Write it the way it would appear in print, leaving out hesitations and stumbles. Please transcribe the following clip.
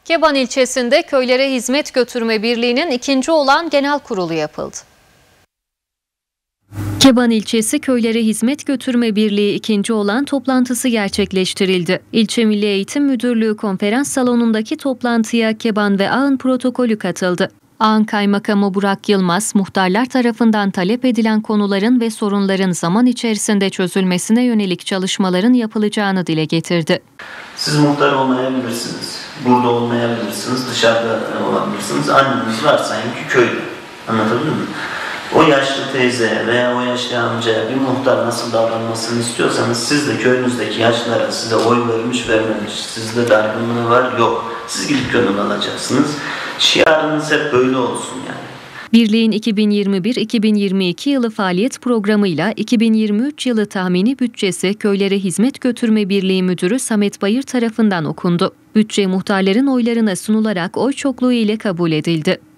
Keban ilçesinde köylere hizmet götürme birliğinin ikinci olan genel kurulu yapıldı. Keban ilçesi köylere hizmet götürme birliği ikinci olan toplantısı gerçekleştirildi. İlçe Milli Eğitim Müdürlüğü konferans salonundaki toplantıya Keban ve Ağın protokolü katıldı. Ağın Kaymakamı Burak Yılmaz, muhtarlar tarafından talep edilen konuların ve sorunların zaman içerisinde çözülmesine yönelik çalışmaların yapılacağını dile getirdi. Siz muhtar olmayabilirsiniz, burada olmayabilirsiniz, dışarıda olabilirsiniz. Anneniz varsayın ki köyde. Anlatabildim mi? O yaşlı teyze veya o yaşlı amcaya bir muhtar nasıl davranmasını istiyorsanız siz de köyünüzdeki yaşlılara size oy vermiş vermemiş, sizde dargınlığı var yok. Siz gidip gönül alacaksınız. Şiarınız hep böyle olsun yani. Birliğin 2021-2022 yılı faaliyet programıyla 2023 yılı tahmini bütçesi Köylere Hizmet Götürme Birliği Müdürü Samet Bayır tarafından okundu. Bütçe muhtarların oylarına sunularak oy çokluğu ile kabul edildi.